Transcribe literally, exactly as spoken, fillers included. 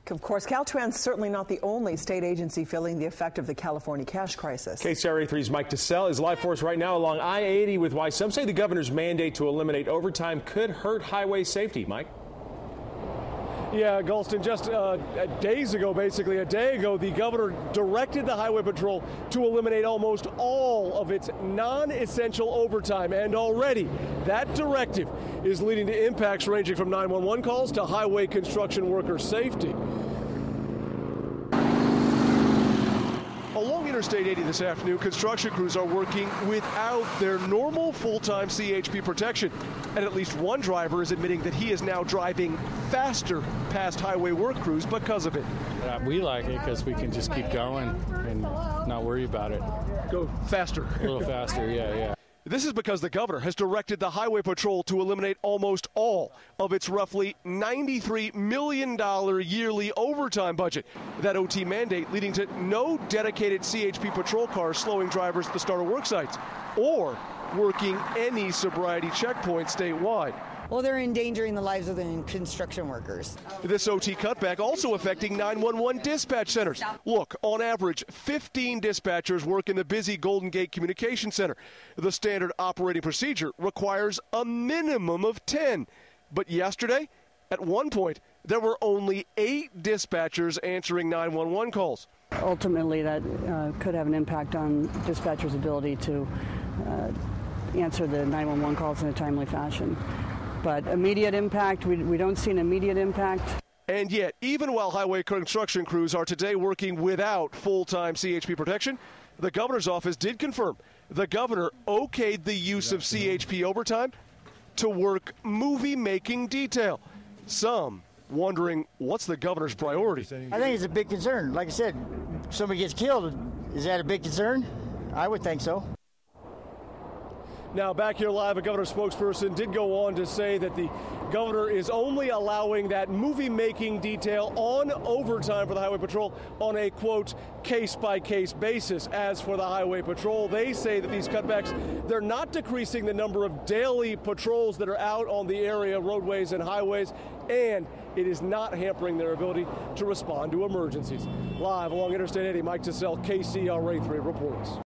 Of course, Caltrans certainly not the only state agency feeling the effect of the California cash crisis. K C R A three's Mike DeSalle is live for us right now along I eighty with why some say the governor's mandate to eliminate overtime could hurt highway safety. Mike? Yeah, Galston, just uh, days ago, basically a day ago, the governor directed the Highway Patrol to eliminate almost all of its non-essential overtime. And already that directive is leading to impacts ranging from nine one one calls to highway construction worker safety. Along Interstate eighty this afternoon, construction crews are working without their normal full-time C H P protection. And at least one driver is admitting that he is now driving faster past highway work crews because of it. Uh, we like it because we can just keep going and not worry about it. Go faster. A little faster, yeah, yeah. This is because the governor has directed the Highway Patrol to eliminate almost all of its roughly ninety-three million dollars yearly overtime budget. That O T mandate leading to no dedicated C H P patrol cars slowing drivers at the start of work sites or working any sobriety checkpoint statewide. Well, they're endangering the lives of the construction workers. This O T cutback also affecting nine one one dispatch centers. Look, on average, fifteen dispatchers work in the busy Golden Gate Communication Center. The standard operating procedure requires a minimum of ten. But yesterday, at one point, there were only eight dispatchers answering nine one one calls. Ultimately, that uh, could have an impact on dispatchers' ability to uh, answer the nine one one calls in a timely fashion. But immediate impact, we, we don't see an immediate impact. And yet, even while highway construction crews are today working without full-time C H P protection, the governor's office did confirm the governor okayed the use of C H P overtime to work movie-making detail. Some wondering what's the governor's priority. I think it's a big concern. Like I said, if somebody gets killed, is that a big concern? I would think so. Now, back here live, a governor spokesperson did go on to say that the governor is only allowing that movie-making detail on overtime for the Highway Patrol on a, quote, case-by-case basis. As for the Highway Patrol, they say that these cutbacks, they're not decreasing the number of daily patrols that are out on the area roadways and highways, and it is not hampering their ability to respond to emergencies. Live along Interstate eighty, Mike DeSalle, K C R A three reports.